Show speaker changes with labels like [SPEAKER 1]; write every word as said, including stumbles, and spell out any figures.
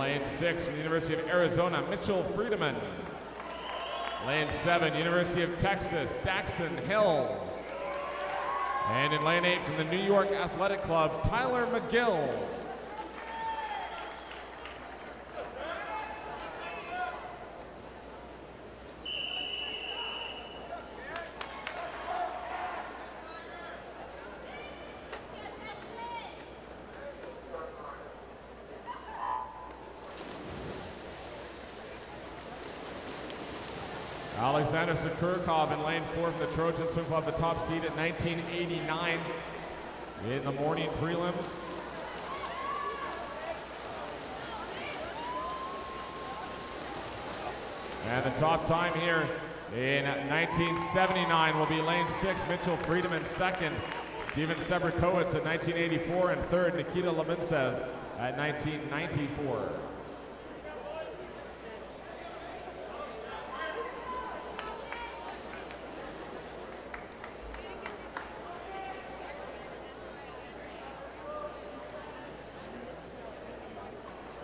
[SPEAKER 1] lane six from the University of Arizona, Mitchell Friedemann. Lane seven, University of Texas, Daxon Hill. And in lane eight from the New York Athletic Club, Tyler McGill. Alexander Sakurkov in lane four from the Trojan Swim Club, the top seed at nineteen eighty-nine in the morning prelims. And the top time here in nineteen seventy-nine will be lane six, Mitchell Friedemann second, Steven Sebratowicz at nineteen eighty-four, and third, Nikita Lemintsev at nineteen ninety-four.